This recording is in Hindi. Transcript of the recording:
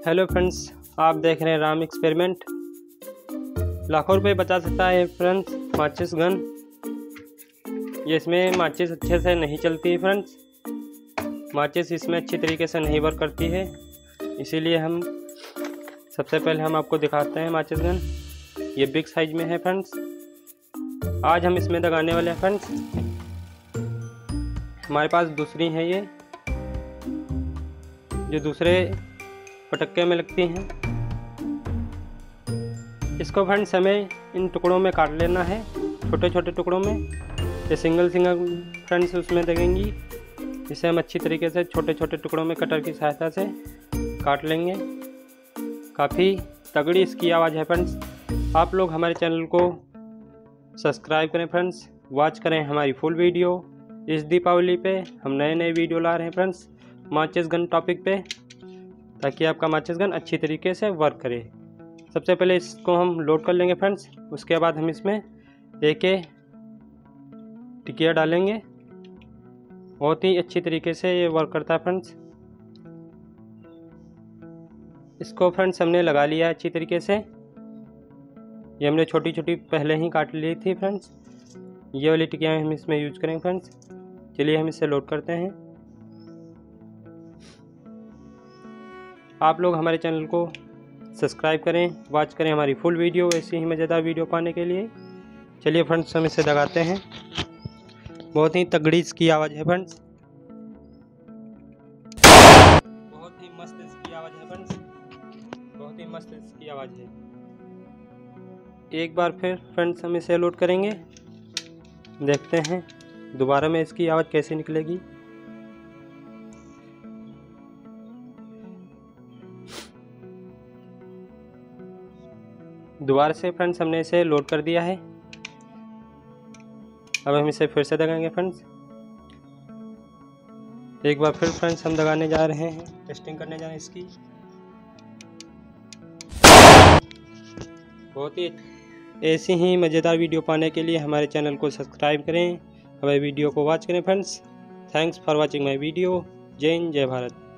हेलो फ्रेंड्स, आप देख रहे हैं राम एक्सपेरिमेंट। लाखों रुपए बचा सकता है फ्रेंड्स माचिस गन। ये इसमें माचिस अच्छे से नहीं चलती है फ्रेंड्स। माचिस इसमें अच्छी तरीके से नहीं वर्क करती है, इसीलिए हम सबसे पहले हम आपको दिखाते हैं माचिस गन। ये बिग साइज में है फ्रेंड्स। आज हम इसमें लगाने वाले हैं फ्रेंड्स। हमारे पास दूसरी है ये, जो दूसरे पटक्के में लगती हैं। इसको फ्रेंड्स हमें इन टुकड़ों में काट लेना है, छोटे छोटे टुकड़ों में। ये सिंगल फ्रेंड्स उसमें लगेंगी। इसे हम अच्छी तरीके से छोटे छोटे टुकड़ों में कटर की सहायता से काट लेंगे। काफ़ी तगड़ी इसकी आवाज़ है फ्रेंड्स। आप लोग हमारे चैनल को सब्सक्राइब करें फ्रेंड्स, वॉच करें हमारी फुल वीडियो। इस दीपावली पे हम नए नए वीडियो ला रहे हैं फ्रेंड्स माचिस गन टॉपिक पे, ताकि आपका माचिस गन अच्छी तरीके से वर्क करे। सबसे पहले इसको हम लोड कर लेंगे फ्रेंड्स। उसके बाद हम इसमें एक टिकिया डालेंगे। बहुत ही अच्छी तरीके से ये वर्क करता है फ्रेंड्स। इसको फ्रेंड्स हमने लगा लिया है अच्छी तरीके से। ये हमने छोटी छोटी पहले ही काट ली थी फ्रेंड्स। ये वाली टिकिया हम इसमें यूज करेंगे फ्रेंड्स। चलिए हम इसे लोड करते हैं। आप लोग हमारे चैनल को सब्सक्राइब करें, वॉच करें हमारी फुल वीडियो। ऐसी ही मज़ेदार वीडियो पाने के लिए चलिए फ्रेंड्स हम इसे लगाते हैं। बहुत ही तगड़ी इसकी आवाज़ है फ्रेंड्स। बहुत ही मस्त इसकी आवाज़ है फ्रेंड्स। बहुत ही मस्त इसकी आवाज़ है। एक बार फिर फ्रेंड्स हम इसे लोड करेंगे, देखते हैं दोबारा में इसकी आवाज़ कैसे निकलेगी। दोबारा से फ्रेंड्स हमने इसे लोड कर दिया है। अब हम इसे फिर से दगाएंगे फ्रेंड्स। एक बार फिर फ्रेंड्स हम दगाने जा रहे हैं, टेस्टिंग करने जा रहे हैं इसकी। बहुत ही ऐसी ही मज़ेदार वीडियो पाने के लिए हमारे चैनल को सब्सक्राइब करें, हमारे वीडियो को वॉच करें friends. Thanks for watching my video. जय हिंद, जय भारत।